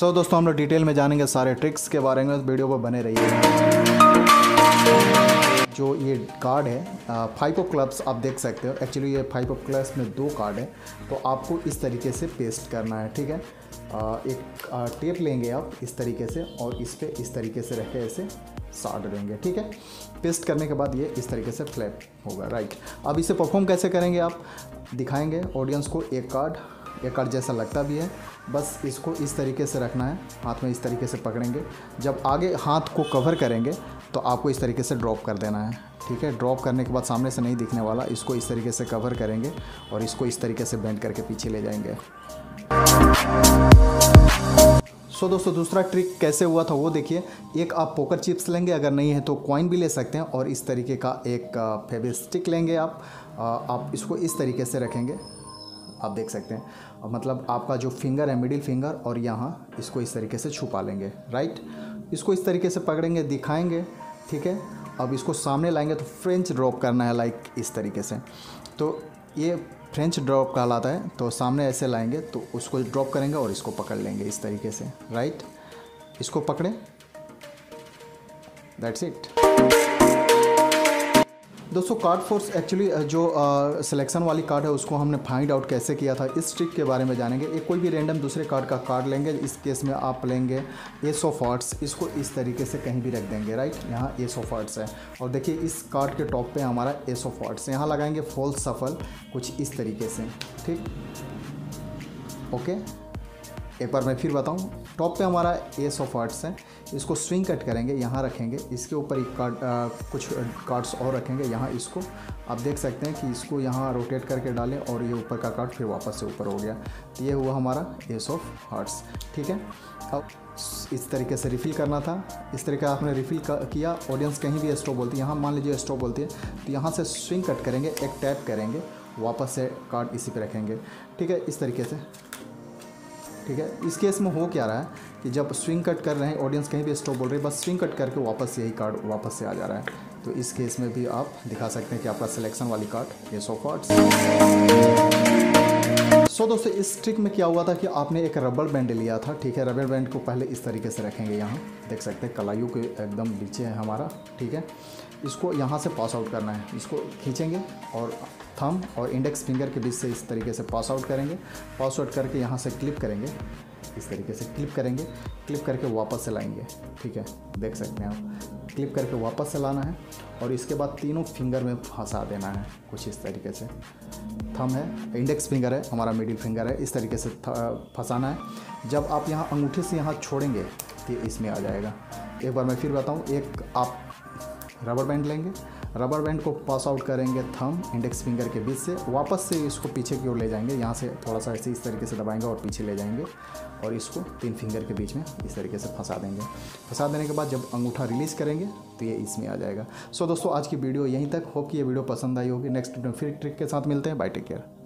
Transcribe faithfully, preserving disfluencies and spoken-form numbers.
सो so, दोस्तों हम लोग डिटेल में जानेंगे सारे ट्रिक्स के बारे में, वीडियो पर बने रहिए। जो ये कार्ड है फाइव ऑफ क्लब्स आप देख सकते हो। एक्चुअली ये फाइव ऑफ क्लब्स में दो कार्ड है, तो आपको इस तरीके से पेस्ट करना है। ठीक है, एक टेप लेंगे आप इस तरीके से और इस पर इस तरीके से रख के ऐसे साट देंगे। ठीक है, पेस्ट करने के बाद ये इस तरीके से फ्लैप होगा। राइट, अब इसे परफॉर्म कैसे करेंगे आप दिखाएंगे ऑडियंस को। एक कार्ड एक कार्ड जैसा लगता भी है, बस इसको इस तरीके से रखना है, हाथ में इस तरीके से पकड़ेंगे। जब आगे हाथ को कवर करेंगे तो आपको इस तरीके से ड्रॉप कर देना है। ठीक है, ड्रॉप करने के बाद सामने से नहीं दिखने वाला, इसको इस तरीके से कवर करेंगे और इसको इस तरीके से बेंड करके पीछे ले जाएंगे। सो so, दोस्तों दूसरा ट्रिक कैसे हुआ था वो देखिए। एक आप पोकर चिप्स लेंगे, अगर नहीं है तो कॉइन भी ले सकते हैं, और इस तरीके का एक फेविस्टिक लेंगे आप आप इसको इस तरीके से रखेंगे, आप देख सकते हैं। मतलब आपका जो फिंगर है मिडिल फिंगर, और यहाँ इसको इस तरीके से छुपा लेंगे। राइट, इसको इस तरीके से पकड़ेंगे, दिखाएंगे। ठीक है, अब इसको सामने लाएंगे तो फ्रेंच ड्रॉप करना है, लाइक इस तरीके से। तो ये फ्रेंच ड्रॉप कहलाता है। तो सामने ऐसे लाएंगे तो उसको ड्रॉप करेंगे और इसको पकड़ लेंगे इस तरीके से। राइट, इसको पकड़ें, दैट्स इट। दोस्तों कार्ड फोर्स एक्चुअली जो सिलेक्शन वाली कार्ड है उसको हमने फाइंड आउट कैसे किया था, इस ट्रिक के बारे में जानेंगे। एक कोई भी रैंडम दूसरे कार्ड का कार्ड लेंगे, इस केस में आप लेंगे एस ऑफ हार्ट्स, इसको इस तरीके से कहीं भी रख देंगे। राइट, यहाँ एस ऑफ हार्ट्स है, और देखिए इस कार्ड के टॉप पे हमारा एस ऑफ हार्ट्स, यहाँ लगाएंगे फॉल सफल कुछ इस तरीके से। ठीक, ओके, एक बार मैं फिर बताऊं। टॉप पे हमारा एस ऑफ हार्ट्स है, इसको स्विंग कट करेंगे, यहाँ रखेंगे, इसके ऊपर एक कार्ड आ, कुछ कार्ड्स और रखेंगे। यहाँ इसको आप देख सकते हैं कि इसको यहाँ रोटेट करके डालें और ये ऊपर का कार्ड फिर वापस से ऊपर हो गया। तो ये हुआ हमारा एस ऑफ हार्ट्स। ठीक है, अब इस तरीके से रिफ़िल करना था, इस तरीके आपने रिफ़िल किया। ऑडियंस कहीं भी स्टॉप बोलती है, यहाँ मान लीजिए स्टॉप बोलती है, तो यहाँ से स्विंग कट करेंगे, एक टैप करेंगे, वापस से कार्ड इसी पे रखेंगे। ठीक है, इस तरीके से। ठीक है, इस केस में हो क्या रहा है कि जब स्विंग कट कर रहे हैं, ऑडियंस कहीं भी स्टॉप बोल रही है, बस स्विंग कट करके वापस यही कार्ड वापस से आ जा रहा है। तो इस केस में भी आप दिखा सकते हैं कि आपका सिलेक्शन वाली card ace of hearts. So दोस्तों इस ट्रिक में क्या हुआ था कि आपने एक रबर बैंड लिया था। ठीक है, रबर बैंड को पहले इस तरीके से रखेंगे, यहाँ देख सकते हैं कलाइयों के एकदम नीचे है हमारा। ठीक है, इसको यहाँ से पास आउट करना है, इसको खींचेंगे और थंब और इंडेक्स फिंगर के बीच से इस तरीके से पास आउट करेंगे। पास आउट करके यहाँ से क्लिप करेंगे, इस तरीके से क्लिप करेंगे, क्लिप करके वापस से लाएंगे। ठीक है, देख सकते हैं आप, क्लिप करके वापस से लाना है और इसके बाद तीनों फिंगर में फंसा देना है कुछ इस तरीके से। थंब है, इंडेक्स फिंगर है, हमारा मिडिल फिंगर है, इस तरीके से फंसाना है। जब आप यहाँ अंगूठे से यहाँ छोड़ेंगे तो इसमें आ जाएगा। एक बार मैं फिर बताऊँ, एक आप रबर बैंड लेंगे, रबर बैंड को पास आउट करेंगे थंब इंडेक्स फिंगर के बीच से, वापस से इसको पीछे की ओर ले जाएंगे, यहाँ से थोड़ा सा ऐसे इस तरीके से दबाएंगे और पीछे ले जाएंगे और इसको तीन फिंगर के बीच में इस तरीके से फंसा देंगे। फंसा देने के बाद जब अंगूठा रिलीज़ करेंगे तो ये इसमें आ जाएगा। सो दोस्तों आज की वीडियो यहीं तक। होप कि ये वीडियो पसंद आई होगी। नेक्स्ट वीडियो फिर ट्रिक के साथ मिलते हैं। Bye, take care.